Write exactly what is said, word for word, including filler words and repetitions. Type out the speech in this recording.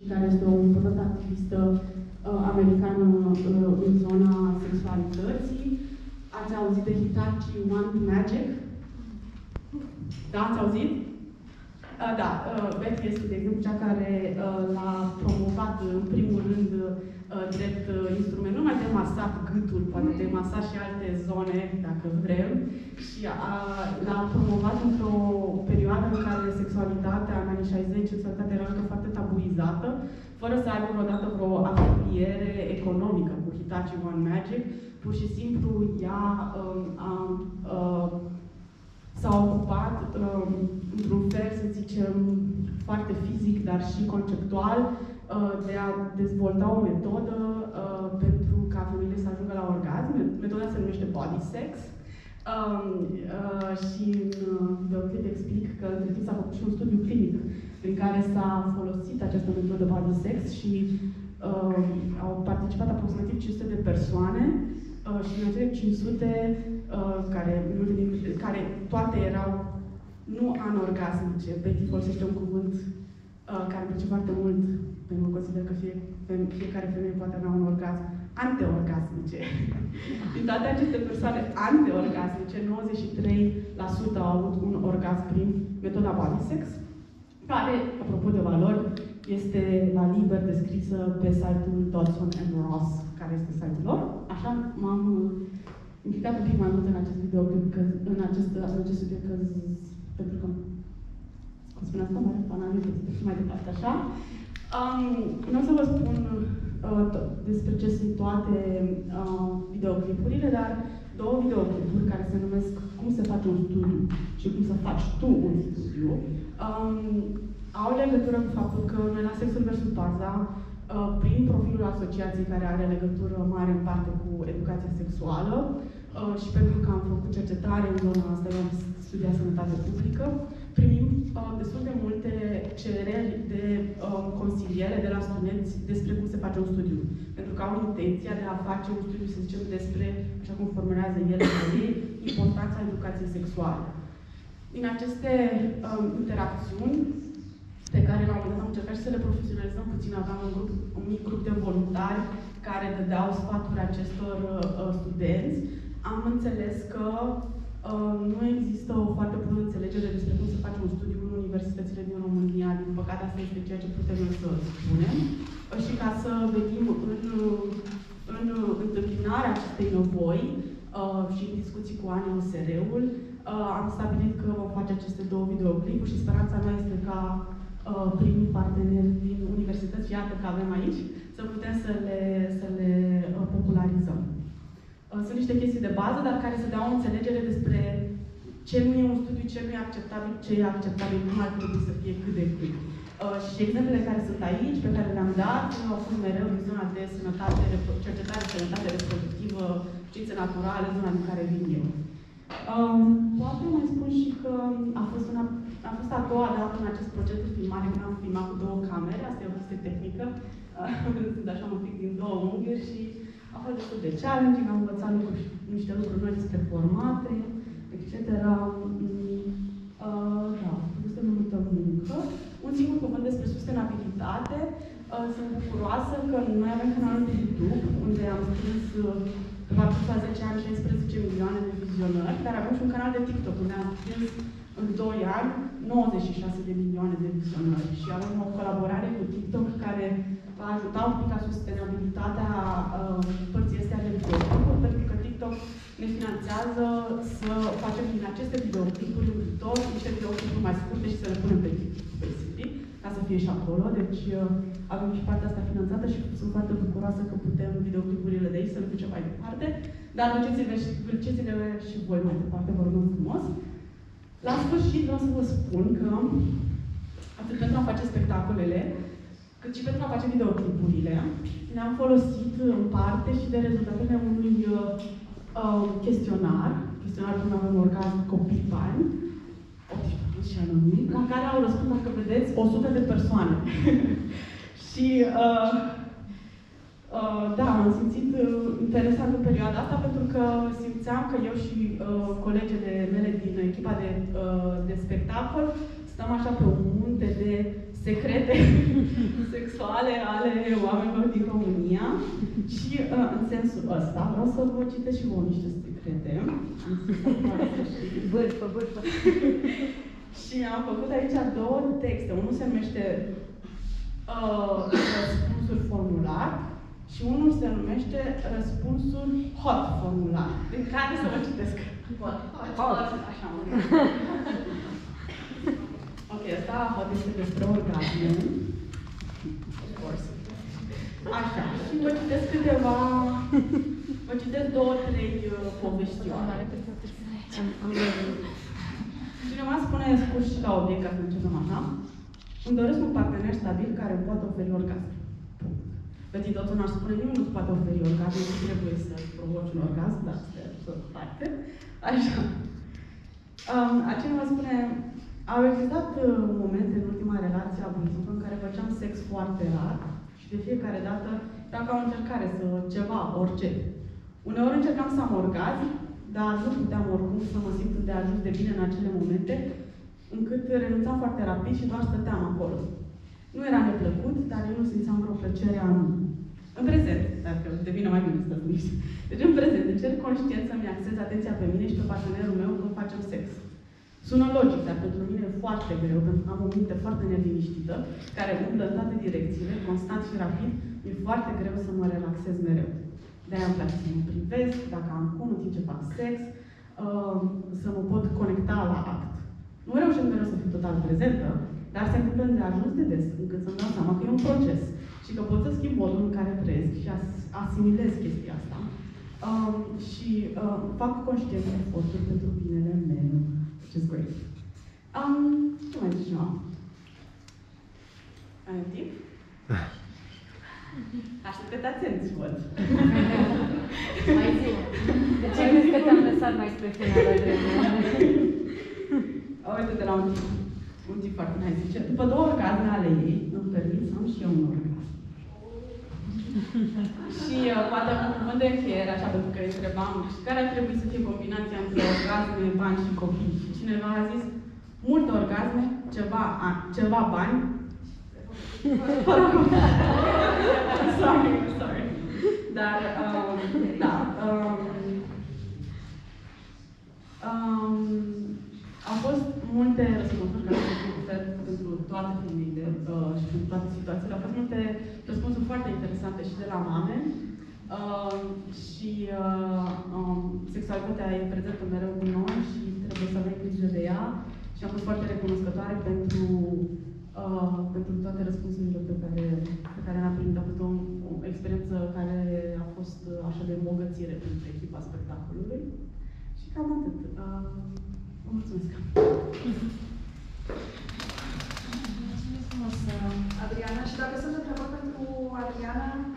care este o importantă activistă uh, americană uh, în zona sexualității. Ați auzit de Hitachi One Magic? Da, ați auzit? Uh, da, uh, Betty este, de exemplu, cea care uh, l-a promovat, în primul rând, uh, drept uh, instrument, nu numai de masat gâtul, poate de masat și alte zone, dacă vrem, și uh, l-a promovat într-o perioadă în care sexualitatea, în anii șaizeci, sexualitatea era încă foarte tabuizată, fără să aibă vreodată vreo afiliere economică cu Hitachi One Magic. Pur și simplu, ea um, a, uh, s-a ocupat, um, într-un fel, să zicem, foarte fizic, dar și conceptual, uh, de a dezvolta o metodă uh, pentru ca femeile să ajungă la orgasm. Metoda se numește Body Sex. Um, uh, și în videoclip explic că între timp s-a făcut și un studiu clinic prin care s-a folosit această metodă Body Sex și uh, au participat aproximativ cinci sute de persoane uh, și în acele cinci sute uh, care, care toate erau nu anorgasmice. Betty folosește un cuvânt uh, care îmi place foarte mult, pentru că consider că fie, fiecare femeie poate avea un orgasm. Anteorgasmice. Din toate aceste persoane anteorgasmice, nouăzeci și trei la sută au avut un orgasm prin metoda Body Sex, care, apropo de valori, este la liber descrisă pe site-ul Dodson and Ross, care este site-ul lor. Așa m-am implicat un pic mai mult în acest video, că, în acest, în acest subiect, că, pentru că, cum spune asta, mai fanal, și mai departe, așa. Um, nu o să vă spun uh, despre ce sunt toate uh, videoclipurile, dar două videoclipuri care se numesc Cum se face un studiu și Cum să faci tu un studiu, um, au legătură cu faptul că noi la Sexul versus Baza, uh, prin profilul asociației care are legătură mare în parte cu educația sexuală uh, și pentru că am făcut cercetare în zona asta, eu am studiat sănătate publică, primim uh, destul de multe cereri de uh, consiliere de la studenți despre cum se face un studiu. Pentru că au intenția de a face un studiu, să zicem, despre, așa cum formulează ele, importanța educației sexuale. Din aceste um, interacțiuni, pe care la un moment dat am încercat și să le profesionalizăm puțin, aveam un, grup, un mic grup de voluntari care dădeau sfaturi acestor uh, studenți, am înțeles că Uh, nu există o foarte bună înțelegere despre cum se face un studiu în universitățile din România. Din păcate, asta este ceea ce putem noi să spunem. Uh, și ca să venim în, în întâmpinarea acestei nevoi uh, și în discuții cu A N U S R-ul, uh, am stabilit că vom face aceste două videoclipuri și speranța mea este ca uh, primii parteneri din universități, iată că avem aici, să putem să le, să le uh, popularizăm. Sunt niște chestii de bază, dar care să dea o înțelegere despre ce nu e un studiu, ce nu e acceptabil, ce e acceptabil, cum ar trebui să fie cât de cât. Uh, și exemplele care sunt aici, pe care le-am dat, au fost mereu în zona de sănătate, cercetare, sănătate reproductivă, științe naturale, zona din care vin eu. Um, poate mai spun și că a fost, una, a fost a doua dată în acest proces de filmare, când am filmat cu două camere, asta e o chestie tehnică, uh, sunt așa un pic din două unghiuri și a fost destul de challenging, am învățat lucruri, niște lucruri noi despre formate, et cetera. Uh, da, este multă muncă. Un singur cuvânt despre sustenabilitate. Uh, sunt bucuroasă că noi avem canalul de YouTube, unde am strâns pe parcurs la zece ani șaisprezece milioane de vizionări, dar avem și un canal de TikTok, unde am strâns în doi ani nouăzeci și șase de milioane de vizionări. Și avem o colaborare cu TikTok care va ajuta un pic la sustenabilitatea uh, părții astea de videoclipuri, pentru că TikTok ne finanțează să facem din aceste videoclipuri în viitor niște videoclipuri mai scurte și să le punem pe TikTok, basically, ca să fie și acolo. Deci uh, avem și partea asta finanțată și sunt foarte bucuroasă că putem videoclipurile de aici să le ducem mai departe. Dar duceți-le și, duceți-le și voi mai departe, vă rog frumos. La sfârșit vreau să vă spun că atât pentru a face spectacolele, cât și pentru a face videoclipurile, ne-am folosit în parte și de rezultatele unui uh, chestionar, chestionar cum avem orgasm copii bani, optsprezece plus și anonim, la care au răspuns, dacă vedeți, o sută de persoane. și uh, uh, da, am simțit uh, interesant în perioada asta, pentru că simțeam că eu și uh, colegele mele din echipa de, uh, de spectacol stăm așa pe un munte de secrete sexuale ale, ale oamenilor din România și uh, în sensul ăsta vreau să vă citesc și vouă niște secrete. Vârfă, vârfă. Și am făcut aici două texte. Unul se numește uh, răspunsul formular și unul se numește răspunsul hot formular. Din care să vă citesc? Hot. Hot. Așa, mă. Ok, asta hot este despre orgasme. Of course. Așa. Și vă citesc câteva... Vă citesc două, trei uh, poveștioare. Cineva spune scurt și la obiect, ca să începem așa. Îmi doresc un partener stabil care îmi poate oferi orgasm. Petit totul n-aș spune, nimeni nu-ți poate oferi orgasm, nu trebuie să-ți provoci un orgasm, dar asta e parte. Așa. Um, Cineva spune, au existat uh, momente în ultima relație abuzivă în care făceam sex foarte rar și de fiecare dată era ca o încercare să ceva, orice. Uneori încercam să am orgasm, dar nu puteam oricum să mă simt de ajuns de bine în acele momente, încât renunțam foarte rapid și doar stăteam acolo. Nu era neplăcut, dar eu nu simțeam vreo plăcere anume. În prezent, dacă devine mai bine să spun. Deci în prezent, încerc conștient să-mi axez atenția pe mine și pe partenerul meu când facem sex. Sună logic, dar pentru mine e foarte greu, pentru că am o minte foarte neliniștită, care umblă în toate direcțiile, constant și rapid, e foarte greu să mă relaxez mereu. De-aia îmi place să mă privesc, dacă am cum, în timp ce fac sex, uh, să mă pot conecta la act. Nu reușesc mereu să fiu total prezentă, dar se întâmplă de ajuns de des, încât să-mi dau seama că e un proces și că pot să schimb modul în care trăiesc și as asimilez chestia asta. Um, și uh, fac conștient eforturi pentru binele meu, which is great. Um, ce mai zici, nu? Ai timp? Așteptați atenți, văd. Mai zi. De ce crezi că te-am lăsat mai spre final la vreme? Uite-te la un tip. Un tip foarte nice. Zice, după două orgasme ale ei, îmi permit să am și eu un orgasm. Și uh, poate un cuvânt de încheiere, așa, pentru că îi întrebam care ar trebui să fie combinația între orgasme, bani și copii. Și cineva a zis, multe orgasme, ceva, a, ceva bani. sorry, sorry. Dar, um, da. Um, um, au fost multe răspunsuri care au fost pentru toate femeile uh, și pentru toate situațiile. Au fost multe răspunsuri foarte interesante și de la mame. Uh, și uh, um, sexualitatea e prezentă mereu cu noi și trebuie să avem grijă de ea. Și am fost foarte recunoscătoare pentru, uh, pentru toate răspunsurile pe care, pe care le-am primit. A fost o, o experiență care a fost așa de îmbogățire pentru echipa spectacolului. Și cam atât. Uh, vă mulțumesc! Mulțumesc frumos, Adriana. Și dacă sunt întrebări pentru Adriana,